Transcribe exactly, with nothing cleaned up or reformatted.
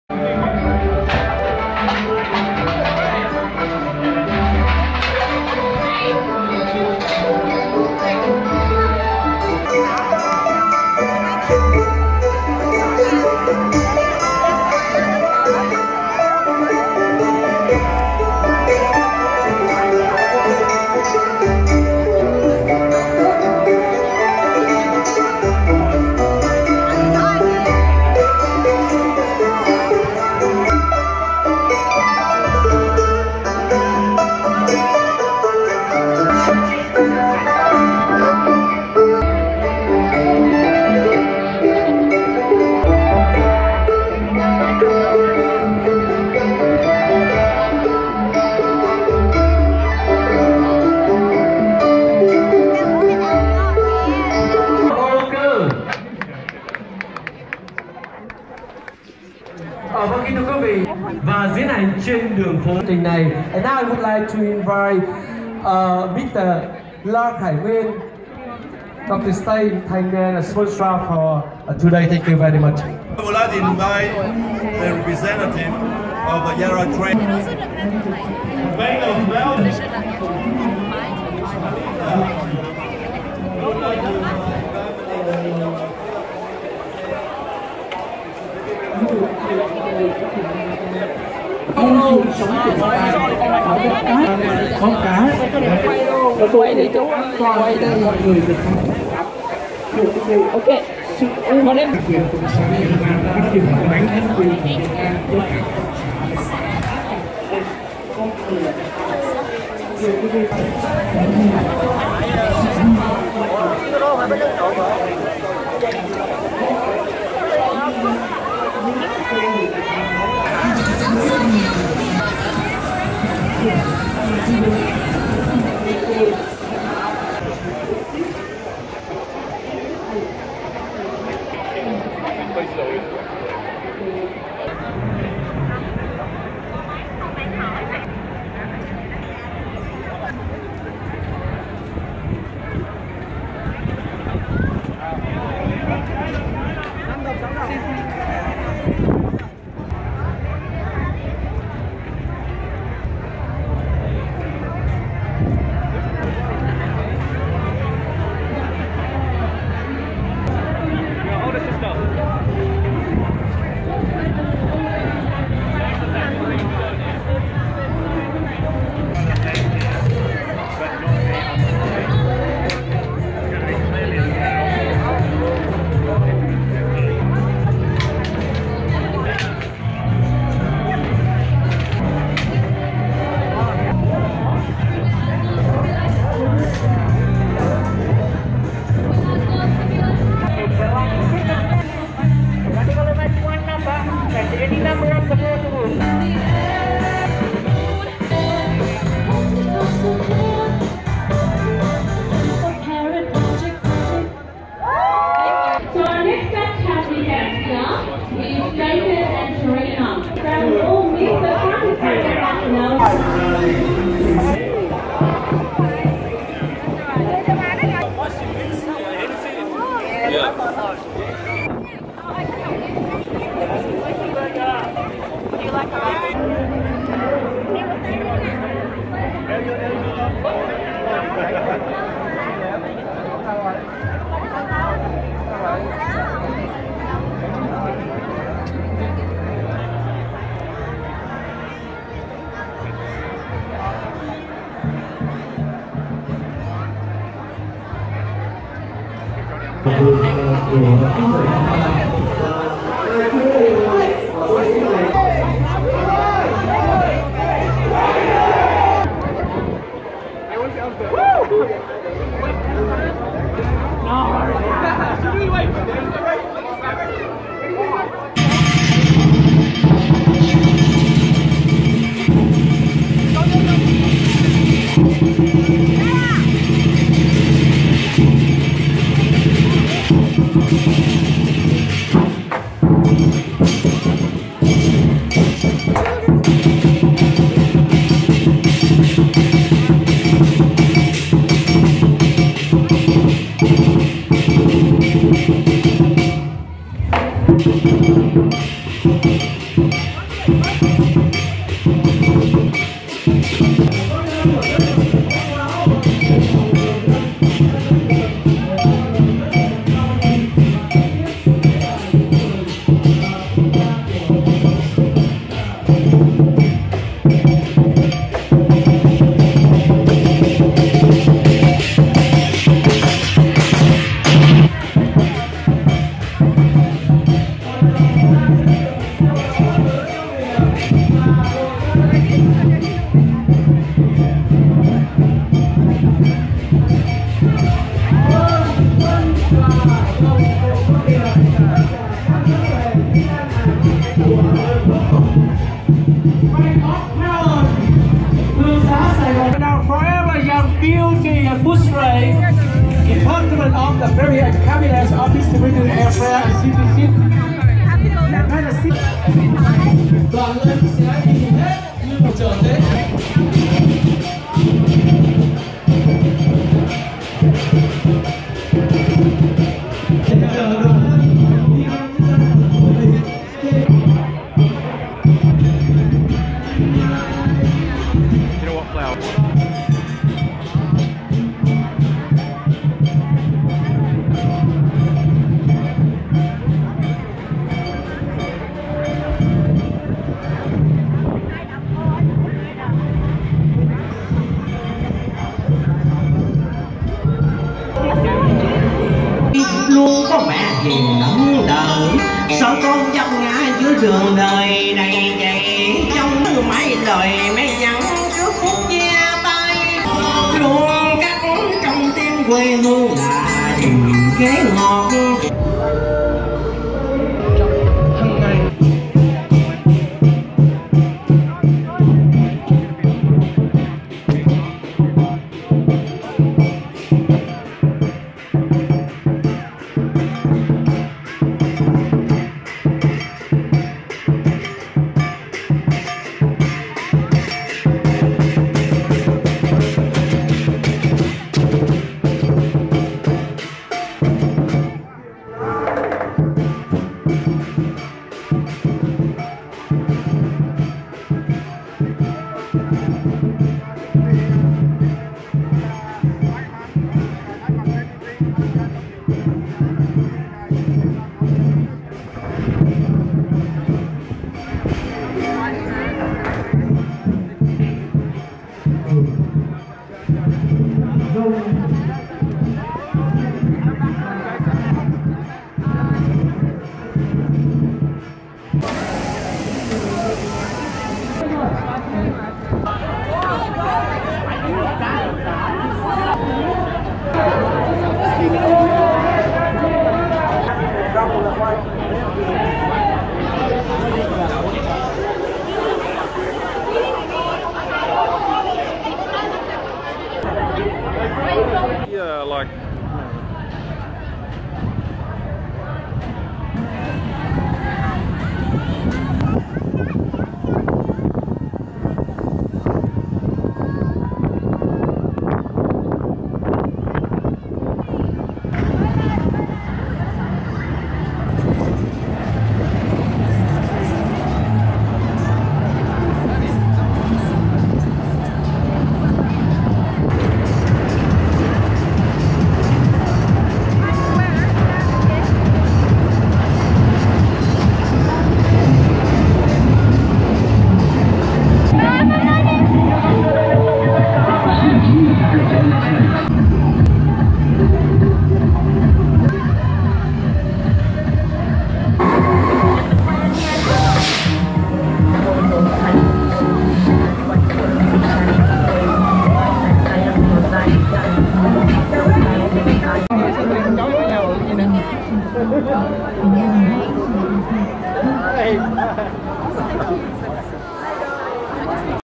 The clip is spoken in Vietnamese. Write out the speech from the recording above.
Và diễn hành trên đường phố trình này. And now I would like to invite uh, Mister La Khải Nguyên, Doctor Stay, Thailand, a sponsor for uh, today. Thank you very much. I would like to invite the representative of the Yarra Train. Bank of Melbourne. Con cá quay đi chú, quay đi mọi người được ok con em from the very cabinet of distributed airfare and citizenship. And then the city. Đoàn lên sẽ đi hết như một trở thế. Luôn có mẹ hiền nâng đỡ, sợ con dâm ngã giữa đường đời này vậy. Trong mấy lời mấy nhắn trước phút chia tay, luôn cắt trong tim quê hương là tình ghế ngọt.